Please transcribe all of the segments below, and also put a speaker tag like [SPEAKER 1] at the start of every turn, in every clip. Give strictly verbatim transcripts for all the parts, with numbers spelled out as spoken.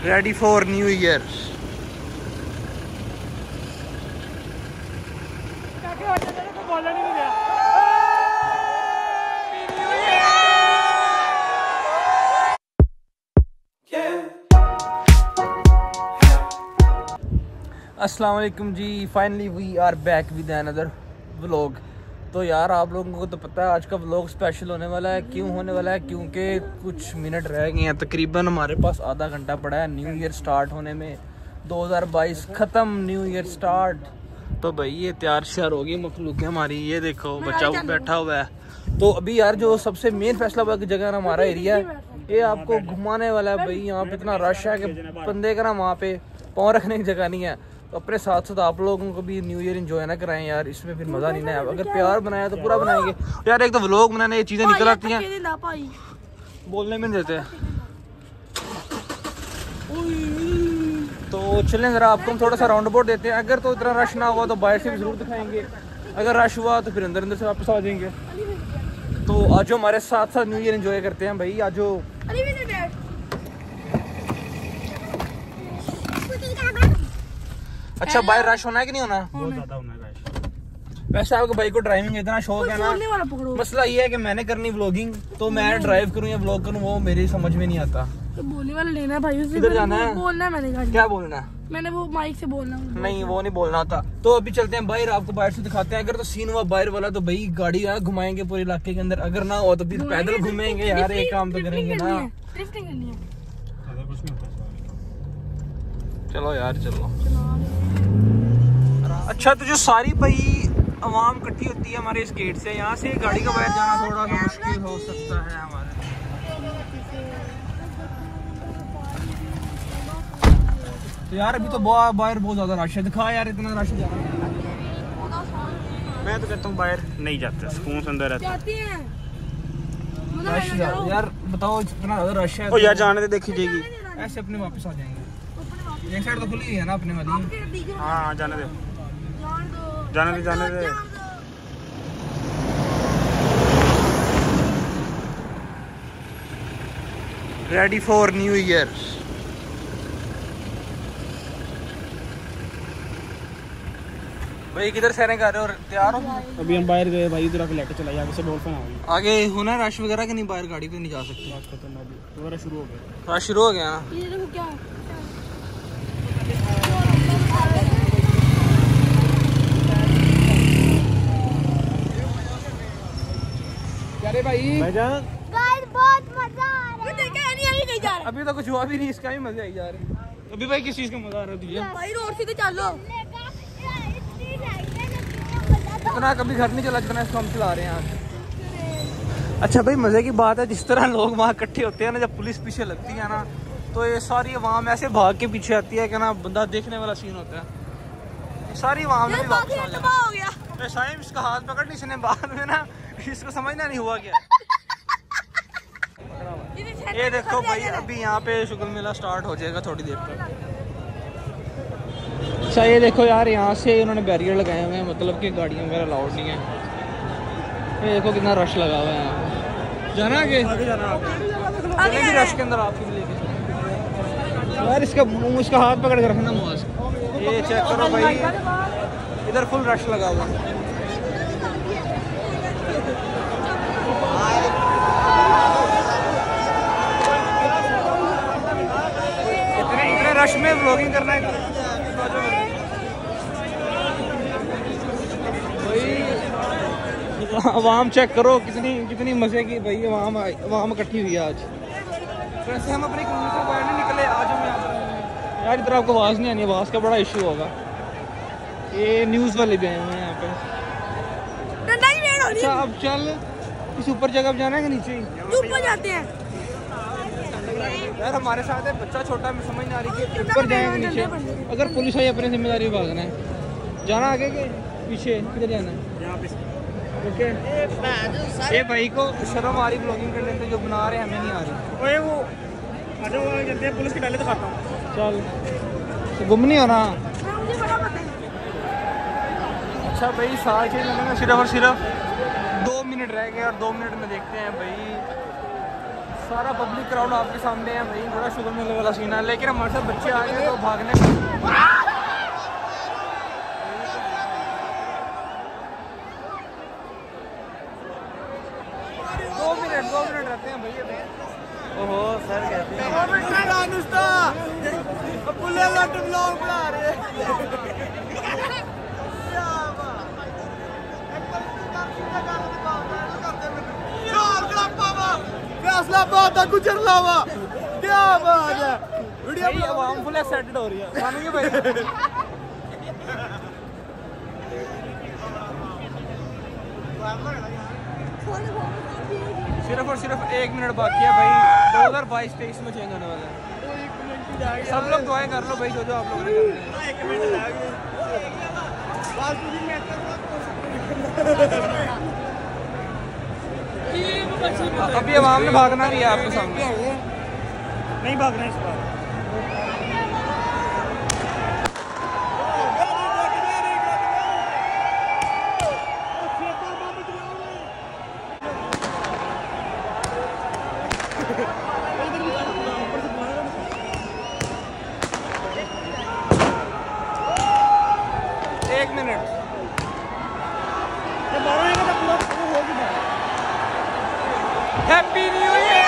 [SPEAKER 1] Ready for new year. अस्सलाम वालेकुम जी, finally we are back with another vlog. तो यार आप लोगों को तो पता है आज का व्लॉग स्पेशल होने वाला है। क्यों होने वाला है? क्योंकि कुछ मिनट रह गए हैं, तकरीबन हमारे पास आधा घंटा पड़ा है न्यू ईयर स्टार्ट होने में। दो हज़ार बाईस ख़त्म, न्यू ईयर स्टार्ट। तो भाई ये तैयार श्यार होगी मखलूक हमारी। ये देखो बच्चा बैठा हुआ है। तो अभी यार जो सबसे मेन फैसला जगह है हमारा एरिया है, ये आपको घुमाने वाला है। भाई यहाँ पे इतना रश है कि बंदे का ना वहाँ पे पाँव रखने की जगह नहीं है। तो अपने साथ साथ आप लोगों को भी न्यू ईयर एंजॉय ना कराएं यार, इसमें फिर मज़ा नहीं ना है। अगर प्यार बनाया तो पूरा बनाएंगे यार। एक तो व्लॉग बनाने ये चीज़ें निकल आती हैं, बोलने में नहीं देते। तो चलें ज़रा आपको हम थोड़ा सा राउंड अबाउट देते हैं। अगर तो इतना रश ना हुआ तो बाहर से भी ज़रूर दिखाएंगे, अगर रश हुआ तो फिर अंदर अंदर से वापस आ जाएंगे। तो आज हमारे साथ साथ न्यू ईयर एंजॉय करते हैं भाई। आज अच्छा बाहर रश होना है कि नहीं होना? बहुत ज्यादा होना है रश। वैसे आपके भाई को ड्राइविंग इतना शौक है ना, मसला ये है कि मैंने करनी व्लॉगिंग, तो मैं ड्राइव करूँ या व्लॉग करूँ वो मेरी समझ में नहीं आता।
[SPEAKER 2] तो बोलने वाला लेना है भाई,
[SPEAKER 1] किधर जाना है?
[SPEAKER 2] बोलना है मैंने।
[SPEAKER 1] क्या बोलना है?
[SPEAKER 2] मैंने वो माइक से बोलना
[SPEAKER 1] नहीं, वो नहीं बोलना होता। तो अभी चलते हैं बाहर, आपको बाहर से दिखाते हैं। अगर तो सीन हुआ बाहर वाला तो भाई गाड़ी यार घुमाएंगे पूरे इलाके के अंदर, अगर ना हो तो फिर पैदल घूमेंगे यार। एक काम तो करेंगे ना। चलो यार चलो। अच्छा तो जो सारी भाई आवाम इकट्ठी होती है हमारे इस गेट से, यहाँ से गाड़ी का बाहर जाना थोड़ा सा मुश्किल हो सकता है हमारे। तो यार अभी तो बाहर बहुत ज्यादा रश है। दिखा यार इतना रश जा रहा है।
[SPEAKER 3] मैं तो कहता हूँ बाहर नहीं जाते, सुकून से अंदर रहते हैं।
[SPEAKER 1] रश यार बताओ इतना ज्यादा रश है।
[SPEAKER 3] ओ यार जाने दे, देखी जाएगी।
[SPEAKER 1] ऐसे अपने वापस आ जाएंगे। एक साइड तो खुली हुई है ना अपने वाली।
[SPEAKER 3] हाँ जाने दे, जाने दे, जाने दे।
[SPEAKER 1] Ready for new year. भाई किधर सहने कर रहे हो? तैयार हो?
[SPEAKER 3] अभी हम बाहर गए भाई, इधर आके लेके चला आगे से डॉल्फिन आ
[SPEAKER 1] आगे होना रश वगैरह के नहीं, बाहर गाड़ी पे नहीं जा सकते।
[SPEAKER 3] आज खत्म अभी दोबारा शुरू हो गया।
[SPEAKER 1] रश शुरू हो गया ना।
[SPEAKER 2] ये देखो क्या
[SPEAKER 1] अरे भाई
[SPEAKER 3] भाईजान
[SPEAKER 2] बहुत मजा आ रहा है। देखा नहीं अभी कहीं जा रहे।
[SPEAKER 1] अभी तो कुछ हुआ भी नहीं, इसका भी मजे आई जा रहे हैं। अभी भाई किस चीज का मजा आ रहा है तुझे?
[SPEAKER 2] भाई रोड से तो चलो।
[SPEAKER 1] इतना कभी घर नहीं चला जितना इसको हम चला रहे हैं आज। अच्छा भाई मजे की बात है, जिस तरह लोग वहाँ इकट्ठे होते हैं ना, जब पुलिस पीछे लगती है ना, तो ये सारी आवाम ऐसे भाग के पीछे आती है कि ना बंदा देखने वाला सीन होता है। सारी आवाम ने भी वापस आ जाना। साइम इसका हाथ पकड़ ली इसने, बाद में ना इसको समझना नहीं हुआ क्या। ये देखो भाई अभी यहाँ पे शुक्र मेला स्टार्ट हो जाएगा थोड़ी देर तक। अच्छा ये देखो यार यहाँ से इन्होंने बैरियर लगाए हुए हैं, मतलब कि गाड़ियाँ वगैरह अलाउड नहीं है। ये देखो कितना रश लगा हुआ है यहाँ पे। जाना आगे चलेंगे रश के अंदर आपको भी लेके यार। इसका मुँह इसका हाथ पकड़ के रखना मुआज। ये चेक करो भाई, इधर फुल रश लगा हुआ है। रश में व्लॉगिंग करना है भाई। आवाम चेक करो कितनी कितनी मजे की भाई आवाम आवाम इकट्ठी हुई है आज। वैसे हम अपनी कम्युनिटी से बाहर नहीं निकले आज हम यहाँ पर यार। इधर आपको आवाज़ नहीं आनी, आवाज़ का बड़ा इशू होगा। ये न्यूज़ वाले भी आए हुए हैं यहाँ पे। अच्छा अब चल इस ऊपर जगह जाना है कि नीचे ही
[SPEAKER 2] ऊपर जाते हैं
[SPEAKER 1] यार? हमारे साथ है बच्चा छोटा, मैं समझ नहीं आ रही कि ऊपर जाएंगे नीचे। अगर पुलिस आई अपनी जिम्मेदारी भागना है। जाना आगे के पीछे किधर जाना है? ओके ये भाई को शर्म आ रही ब्लॉगिंग करने से, जो बना रहे हैं हमें नहीं आ रही।
[SPEAKER 3] ओए वो आ जाओ जल्दी, पुलिस की डाले तो खाता हूँ।
[SPEAKER 1] चल तो गुम नहीं होना। अच्छा भाई साल छः मिनट में सिर्फ और सिर्फ दो मिनट रह गए और दो मिनट में देखते हैं भाई सारा पब्लिक क्राउड आपके सामने है भाई, बड़ा शुगर मेले वाला सीन है, लेकिन हमारे साथ बच्चे आ गए तो भागने दो मिनट दो मिनट रहते हैं भैया। ओहो सर कहते हैं बना रहे गुजरलावा, क्या बात है, वीडियो आवाम फुल एक्साइटेड हो रही है मानेंगे भाई। सिर्फ और सिर्फ एक मिनट बाकी है भाई, दो हजार बाईस तेईस में चेंज होने वाला है। सब लोग दुआएं कर लो भाई, जो जो आप लोगों ने अभी आवाम ने भागना भी है आपके सामने,
[SPEAKER 3] नहीं भागना इस बार।
[SPEAKER 1] एक minute happy new year.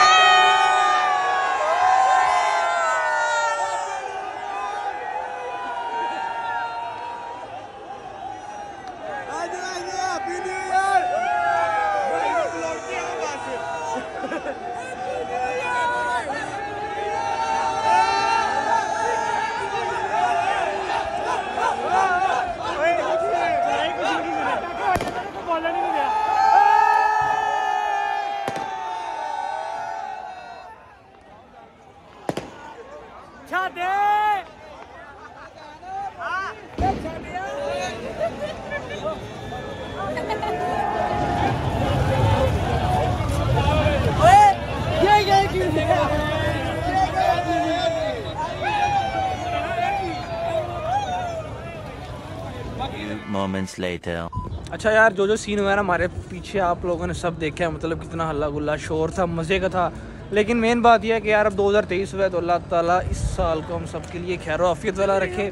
[SPEAKER 4] Moments later.
[SPEAKER 1] अच्छा यार, जो जो सीन हुआ है ना हमारे पीछे आप लोगों ने सब देखा है, मतलब कितना हल्ला गुल्ला शोर था, मज़े का था। लेकिन मेन बात यह है कि यार अब दो हज़ार तेईस हुआ है तो अल्लाह ताला इस साल को हम सब के लिए खैर आफियत वाला रखे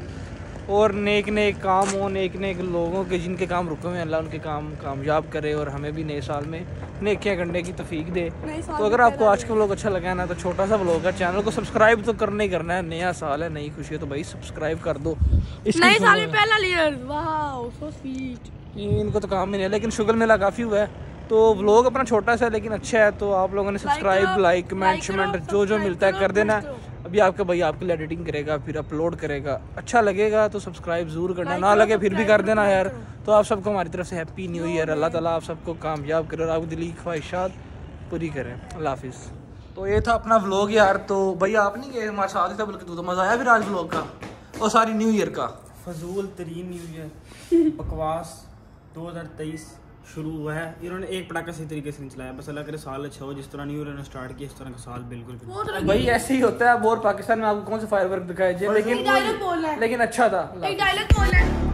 [SPEAKER 1] और नेक नेक काम हो, नेक नेक लोगों के जिनके काम रुके हुए हैं अल्लाह उनके काम कामयाब करे और हमें भी नए साल में नेकियां करने की तौफीक दे। तो अगर आपको आज का व्लॉग अच्छा लगा है ना तो छोटा सा व्लॉग है, चैनल को सब्सक्राइब तो करना ही करना है, नया साल है नई खुशी है तो भाई सब्सक्राइब कर दो।
[SPEAKER 2] नए साल में पहला ईयर, वाओ सो स्वीट।
[SPEAKER 1] इनको तो काम ही नहीं है, लेकिन शुगर मेला काफ़ी हुआ है तो व्लॉग अपना छोटा सा है लेकिन अच्छा है, तो आप लोगों ने सब्सक्राइब लाइक कमेंट शमेंट जो जो मिलता है कर देना। अभी आपका भाई आपके लिए एडिटिंग करेगा फिर अपलोड करेगा, अच्छा लगेगा तो सब्सक्राइब ज़रूर करना, ना लगे फिर भी कर देना यार। तो आप सबको हमारी तरफ से हैप्पी न्यू ईयर, अल्लाह ताला आप सबको कामयाब करे और आपकी दिली ख्वाहिशात पूरी करें। अल्लाह हाफिज़। तो ये था अपना व्लॉग यार, तो भाई आप नहीं गए हमारे साथ ही था, बल्कि तू तो मज़ा आया फिर आज व्लॉग का और सारी न्यू ईयर का।
[SPEAKER 3] फजूल तरीन न्यू ईयर बकवास दो हज़ार तेईस शुरू हुआ है, इन्होंने एक पटाखा सही तरीके से नहीं चलाया। बस अल्लाह करे साल अच्छा हो, जिस तरह न्यू ईयर ने स्टार्ट किया इस तरह का साल बिल्कुल भी।
[SPEAKER 1] भाई ऐसे ही होता है, और पाकिस्तान में आपको कौन से फायरवर्क दिखाए जाए, लेकिन लेकिन अच्छा था।
[SPEAKER 2] एक डायलॉग बोलना है।